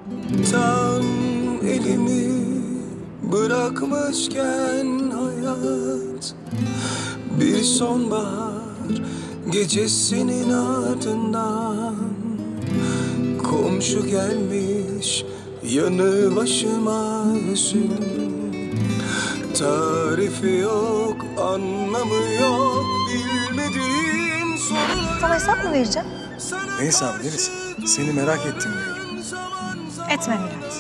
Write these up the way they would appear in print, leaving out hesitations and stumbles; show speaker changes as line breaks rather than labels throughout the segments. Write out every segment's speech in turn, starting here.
Tam elimi bırakmışken hayat, bir sonbahar gecesinin ardından komşu gelmiş yanı başıma hüzün. Tarifi yok, anlamı yok, bilmediğim sorular.
Sana hesap mı vereceğim?
Ne hesabı Deniz? Seni merak ettim diyorum.
Etme Mirat.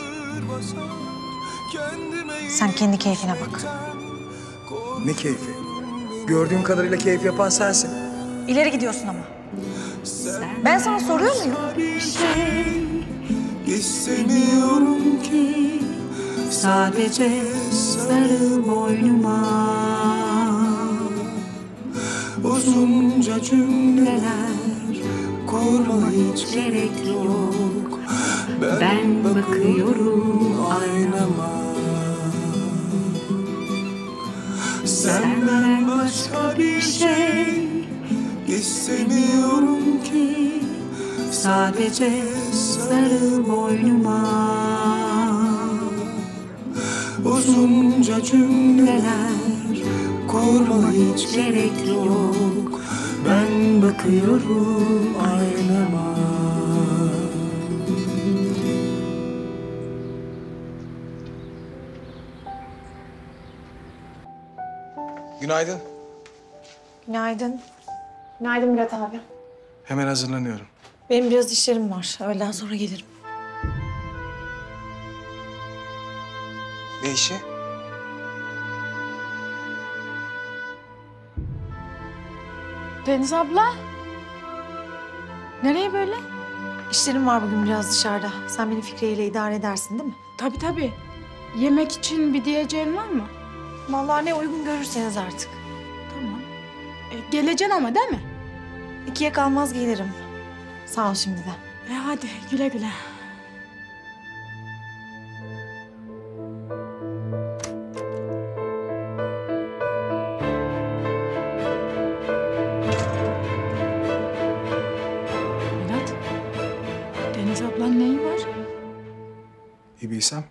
Sen kendi keyfine bak.
Ne keyfi? Gördüğüm kadarıyla keyif yapan sensin.
İleri gidiyorsun ama. Ben sana soruyor muyum?
Bir şey istemiyorum ki, sadece sarıl boynuma. Uzunca cümleler kurma, hiç gerek yok. Ben bakıyorum aynama. Senden başka bir şey istemiyorum ki, sadece sarıl boynuma. Uzunca cümleler kurma, hiç gerek yok. Ben bakıyorum aynama.
Günaydın.
Günaydın. Günaydın Mirat abi.
Hemen hazırlanıyorum.
Benim biraz işlerim var. Öğleden sonra gelirim.
Ne işi?
Deniz abla. Nereye böyle?
İşlerim var bugün biraz dışarıda. Sen beni Fikriye ile idare edersin değil mi?
Tabii tabii. Yemek için bir diyeceğin var mı?
Vallahi ne uygun görürseniz artık.
Tamam. Geleceksin ama değil mi?
2'ye kalmaz gelirim. Sağ ol şimdiden.
Hadi güle güle. Mirat, Deniz ablanın neyi var?
Bir bilsem.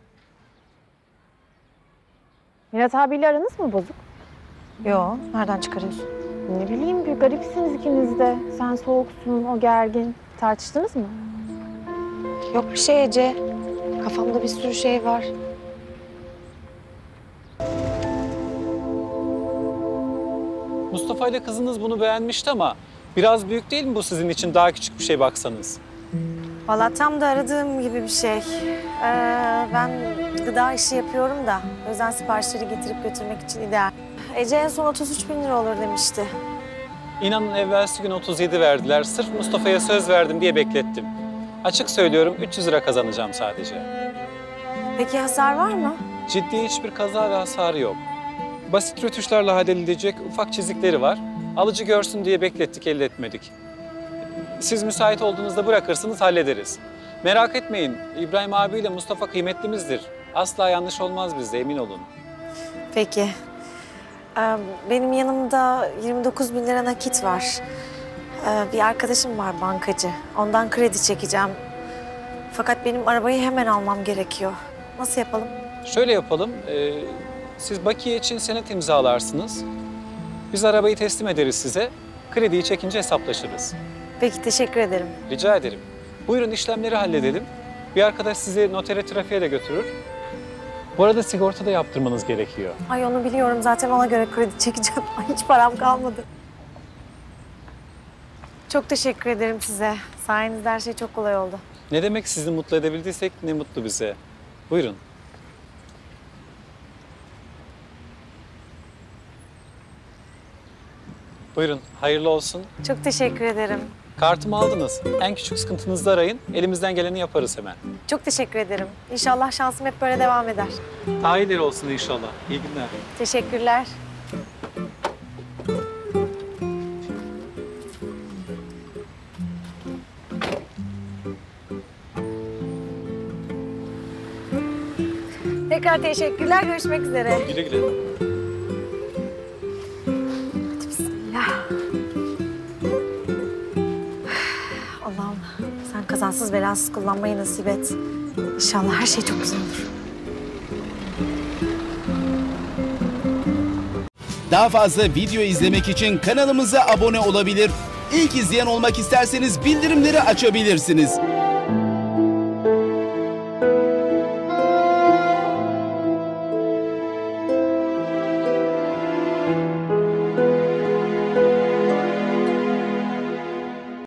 Mirat abiyle aranız mı bozuk?
Yo, nereden çıkarıyorsun?
Ne bileyim, bir garipsiniz ikiniz de. Sen soğuksun, o gergin. Tartıştınız mı?
Yok bir şey Ece. Kafamda bir sürü şey var.
Mustafa ile kızınız bunu beğenmişti ama biraz büyük değil mi bu sizin için? Daha küçük bir şey baksanız.
Vallahi tam da aradığım gibi bir şey. Ben gıda işi yapıyorum da o yüzden siparişleri getirip götürmek için ideal. Ece en son 33.000 lira olur demişti.
İnanın evvelsi gün 37 verdiler. Sırf Mustafa'ya söz verdim diye beklettim. Açık söylüyorum 300 lira kazanacağım sadece.
Peki hasar var mı?
Ciddi hiçbir kaza ve hasarı yok. Basit rötuşlarla halledilecek ufak çizikleri var. Alıcı görsün diye beklettik, elde etmedik. Siz müsait olduğunuzda bırakırsınız, hallederiz. Merak etmeyin, İbrahim abiyle Mustafa kıymetlimizdir. Asla yanlış olmaz bizde, emin olun.
Peki. Benim yanımda 29.000 lira nakit var. Bir arkadaşım var bankacı. Ondan kredi çekeceğim. Fakat benim arabayı hemen almam gerekiyor. Nasıl yapalım?
Şöyle yapalım, siz bakiye için senet imzalarsınız. Biz arabayı teslim ederiz size. Krediyi çekince hesaplaşırız.
Peki teşekkür ederim.
Rica ederim. Buyurun işlemleri halledelim. Bir arkadaş sizi notere, trafiğe de götürür. Bu arada sigorta da yaptırmanız gerekiyor.
Ay onu biliyorum zaten ona göre kredi çekeceğim. Ay hiç param kalmadı. Çok teşekkür ederim size. Sayenizde her şey çok kolay oldu.
Ne demek, sizi mutlu edebildiysek ne mutlu bize. Buyurun. Buyurun, hayırlı olsun.
Çok teşekkür ederim.
Kartımı aldınız. En küçük sıkıntınızda arayın. Elimizden geleni yaparız hemen.
Çok teşekkür ederim. İnşallah şansım hep böyle devam eder.
Daha iyileri olsun inşallah. İyi günler.
Teşekkürler. Tekrar teşekkürler. Görüşmek üzere.
Güle güle.
Hadi bismillah. Allah'ım sen kazasız belasız kullanmayı nasip et. İnşallah her şey çok güzel olur.
Daha fazla video izlemek için kanalımıza abone olabilir. İlk izleyen olmak isterseniz bildirimleri açabilirsiniz.